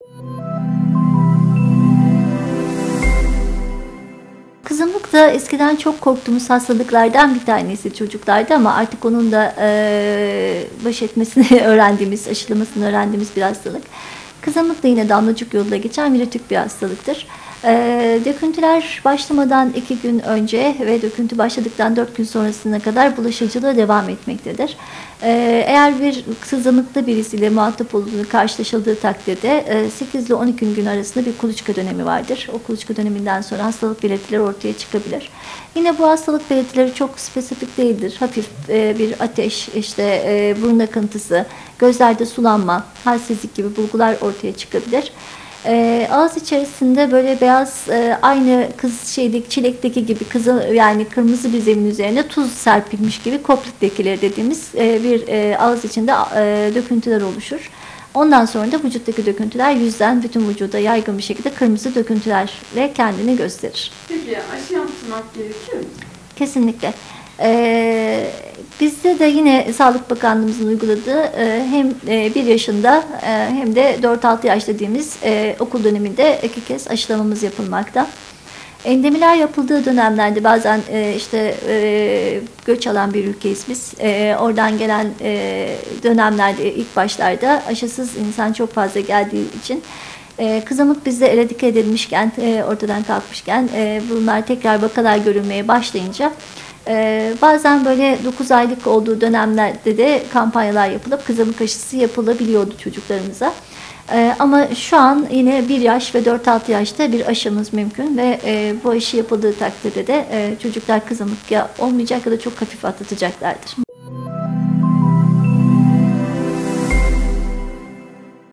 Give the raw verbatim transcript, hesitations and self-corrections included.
Kızamık da eskiden çok korktuğumuz hastalıklardan bir tanesi çocuklarda ama artık onun da e, baş etmesini öğrendiğimiz, aşılamasını öğrendiğimiz bir hastalık. Kızamık da yine damlacık yoluyla geçen virütik bir hastalıktır. E, döküntüler başlamadan iki gün önce ve döküntü başladıktan dört gün sonrasına kadar bulaşıcılığı devam etmektedir. E, eğer bir kızamıklı birisiyle muhatap olduğunu karşılaşıldığı takdirde e, sekiz ile on iki gün arasında bir kuluçka dönemi vardır. O kuluçka döneminden sonra hastalık belirtileri ortaya çıkabilir. Yine bu hastalık belirtileri çok spesifik değildir. Hafif e, bir ateş, işte e, burun akıntısı, gözlerde sulanma, halsizlik gibi bulgular ortaya çıkabilir. E, ağız içerisinde böyle beyaz e, aynı kız şeydeki çilekteki gibi kızı yani kırmızı bir zemin üzerine tuz serpilmiş gibi koplik lekeleri dediğimiz e, bir e, ağız içinde e, döküntüler oluşur. Ondan sonra da vücuttaki döküntüler yüzden bütün vücuda yaygın bir şekilde kırmızı döküntülerle kendini gösterir. Peki aşı yaptırmak gerekiyor mu? Kesinlikle. Ee, bizde de yine Sağlık Bakanlığımızın uyguladığı e, hem e, bir yaşında e, hem de dört altı yaş dediğimiz e, okul döneminde iki kez aşılamamız yapılmakta. Endemiler yapıldığı dönemlerde bazen e, işte e, göç alan bir ülkeyiz biz. E, oradan gelen e, dönemlerde ilk başlarda aşısız insan çok fazla geldiği için e, kızamık bizde eradike edilmişken, e, ortadan kalkmışken e, bunlar tekrar vakalar görülmeye başlayınca e, bazen böyle dokuz aylık olduğu dönemlerde de kampanyalar yapılıp kızamık aşısı yapılabiliyordu çocuklarımıza. Ee, ama şu an yine bir yaş ve dört altı yaşta bir aşımız mümkün ve e, bu aşı yapıldığı takdirde de e, çocuklar kızamık ya olmayacak ya da çok hafif atlatacaklardır.